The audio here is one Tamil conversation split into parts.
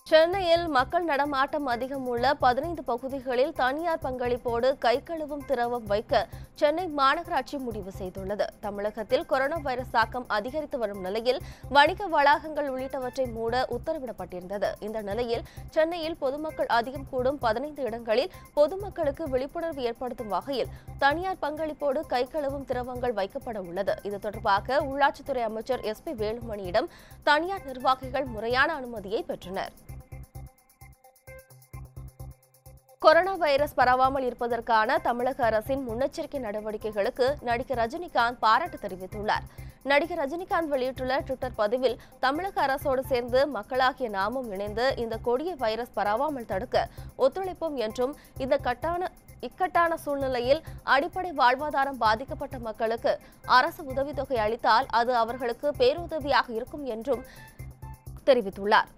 சென்னையில் மக்கள் நடமாட்டம் அதிகம் உள்ள 15 பகுதிகளில் தனியார் பங்களிப்போடு கை கழுவும் திரவம் வைக்க சென்னை மாநகராட்சி முடிவு செய்துள்ளது. தமிழகத்தில் கொரோனா வைரஸ் தாக்கம் அதிகரித்து வரும் நிலையில் வணிக வளாகங்கள் உள்ளிட்டவற்றை மூட உத்தரவிடப்பட்டிருந்தது. இந்த நிலையில் சென்னையில் பொதுமக்கள் அதிகம் கூடும் 15 இடங்களில் பொதுமக்களுக்கு விழிப்புணர்வு ஏற்படுத்தும் வகையில் தனியார் பங்களிப்போடு கை கழுவும் திரவங்கள் வைக்கப்பட உள்ளது. இது தொடர்பாக உள்ளாட்சித்துறை அமைச்சர் SP வேலுமணியிடம் தனியார் நிர்வாகிகள் முறையான அனுமதியை பெற்றனர். கொரோனா வைரஸ் பரவாமல் இருப்பதற்கான தமிழக அரசின் முன்னெச்சரிக்கை நடவடிக்கைகளுக்கு நடிகர் ரஜினிகாந்த் பாராட்டு தெரிவித்துள்ளார். நடிகர் ரஜினிகாந்த் வெளியிட்டுள்ள ட்விட்டர் பதிவில், தமிழக அரசோடு சேர்ந்து மக்களாகிய நாமும் இணைந்து இந்த கொடிய வைரஸ் பரவாமல் தடுக்க ஒத்துழைப்போம் என்றும், இந்த இக்கட்டான சூழ்நிலையில் அடிப்படை வாழ்வாதாரம் பாதிக்கப்பட்ட மக்களுக்கு அரசு உதவித்தொகை அளித்தால் அது அவர்களுக்கு பேருதவியாக இருக்கும் என்றும் தெரிவித்துள்ளார்.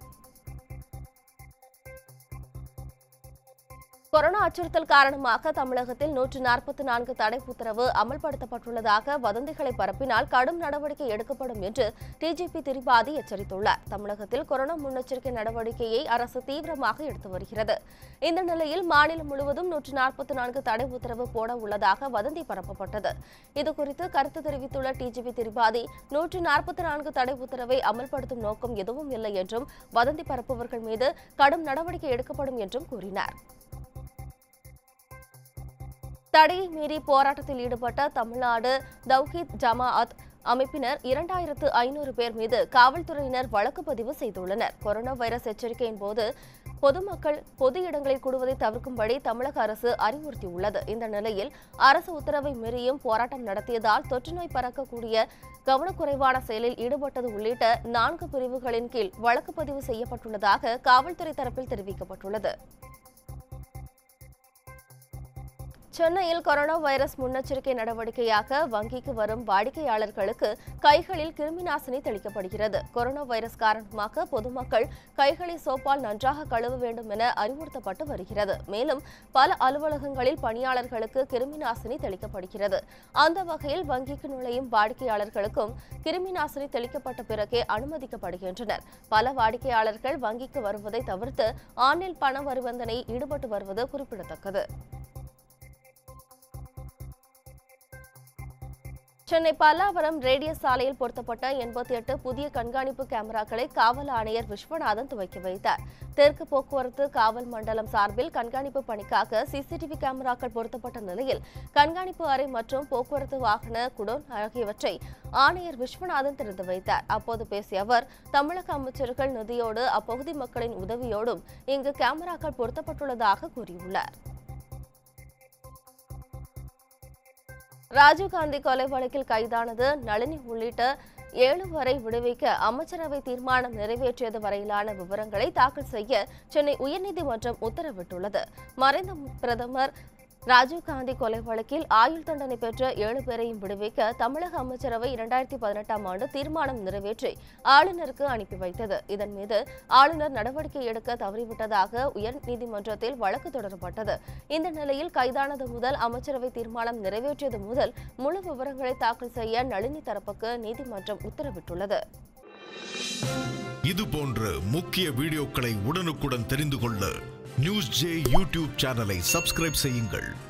கொரோனா அச்சுறுத்தல் காரணமாக தமிழகத்தில் 144 தடை உத்தரவு அமல்படுத்தப்பட்டுள்ளதாக வதந்திகளை பரப்பினால் கடும் நடவடிக்கை எடுக்கப்படும் என்று டிஜிபி திரிபாதி எச்சரித்துள்ளார். தமிழகத்தில் கொரோனா முன்னெச்சரிக்கை நடவடிக்கையை அரசு தீவிரமாக எடுத்து வருகிறது. இந்த நிலையில் மாநிலம் முழுவதும் 144 தடை உத்தரவு போட உள்ளதாக வதந்தி பரப்பப்பட்டது. இதுகுறித்து கருத்து தெரிவித்துள்ள டிஜிபி திரிபாதி, 144 தடை உத்தரவை அமல்படுத்தும் நோக்கம் எதுவும் இல்லை என்றும், வதந்தி பரப்புவர்கள் மீது கடும் நடவடிக்கை எடுக்கப்படும் என்றும் கூறினார். தடையை மீறி போராட்டத்தில் ஈடுபட்ட தமிழ்நாடு தவ்ஹீத் ஜமாஅத் அமைப்பினர் 2500 பேர் மீது காவல்துறையினர் வழக்கு பதிவு செய்துள்ளனர். கொரோனா வைரஸ் எச்சரிக்கையின் போது பொதுமக்கள் பொது இடங்களில் கூடுவதை தவிர்க்கும்படி தமிழக அரசு அறிவுறுத்தியுள்ளது. இந்த நிலையில் அரசு உத்தரவை மீறியும் போராட்டம் நடத்தியதால் தொற்றுநோய் பறக்கக்கூடிய கவனக்குறைவான செயலில் ஈடுபட்டது உள்ளிட்ட 4 பிரிவுகளின் கீழ் வழக்கு பதிவு செய்யப்பட்டுள்ளதாக காவல்துறை தரப்பில் தெரிவிக்கப்பட்டுள்ளது. சென்னையில் கொரோனா வைரஸ் முன்னெச்சரிக்கை நடவடிக்கையாக வங்கிக்கு வரும் வாடிக்கையாளர்களுக்கு கைகளில் கிருமிநாசினி தெளிக்கப்படுகிறது. கொரோனா வைரஸ் காரணமாக பொதுமக்கள் கைகளை சோப்பால் நன்றாக கழுவ வேண்டும் என அறிவுறுத்தப்பட்டு வருகிறது. மேலும் பல அலுவலகங்களில் பணியாளர்களுக்கு கிருமிநாசினி தெளிக்கப்படுகிறது. அந்த வகையில் வங்கிக்கு நுழையும் வாடிக்கையாளர்களுக்கும் கிருமிநாசினி தெளிக்கப்பட்ட பிறகே அனுமதிக்கப்படுகின்றனர். பல வாடிக்கையாளர்கள் வங்கிக்கு வருவதை தவிர்த்து ஆன்லைன் பண பரிவர்த்தனையில் ஈடுபட்டு வருவது குறிப்பிடத்தக்கது. சென்னை பல்லாவரம் ரேடியஸ் சாலையில் பொருத்தப்பட்ட 88 புதிய கண்காணிப்பு கேமராக்களை காவல் ஆணையர் விஸ்வநாதன் துவக்கி வைத்தார். தெற்கு போக்குவரத்து காவல் மண்டலம் சார்பில் கண்காணிப்பு பணிக்காக சிசிடிவி கேமராக்கள் பொருத்தப்பட்ட நிலையில் கண்காணிப்பு அறை மற்றும் போக்குவரத்து வாகன குடோன் ஆகியவற்றை ஆணையர் விஸ்வநாதன் திறந்து வைத்தார். அப்போது பேசிய அவர், தமிழக அமைச்சர்கள் நிதியோடு அப்பகுதி மக்களின் உதவியோடும் இங்கு கேமராக்கள் பொருத்தப்பட்டுள்ளதாக கூறியுள்ளார். ராஜீவ்காந்தி கொலை வழக்கில் கைதானது நளினி உள்ளிட்ட 7 வரை விடுவிக்க அமைச்சரவை தீர்மானம் நிறைவேற்றியது வரையிலான விவரங்களை தாக்கல் செய்ய சென்னை உயர்நீதிமன்றம் உத்தரவிட்டுள்ளது. மறைந்த பிரதமர் ராஜீவ்காந்தி கொலை வழக்கில் ஆயுள் தண்டனை பெற்ற 7 பேரையும் விடுவிக்க தமிழக அமைச்சரவை 2018ஆம் ஆண்டு தீர்மானம் நிறைவேற்றி ஆளுநருக்கு அனுப்பி வைத்தது. இதன் மீது ஆளுநர் நடவடிக்கை எடுக்க தவறிவிட்டதாக உயர்நீதிமன்றத்தில் வழக்கு தொடரப்பட்டது. இந்த நிலையில் கைதானது முதல் அமைச்சரவை தீர்மானம் நிறைவேற்றியது முதல் முழு விவரங்களை தாக்கல் செய்ய நளினி தரப்புக்கு நீதிமன்றம் உத்தரவிட்டுள்ளது. இதுபோன்ற முக்கிய வீடியோக்களை உடனுக்குடன் தெரிந்து கொள்ள NewsJ யூடியூப் சேனலை சப்ஸ்கிரைப் செய்யுங்கள்.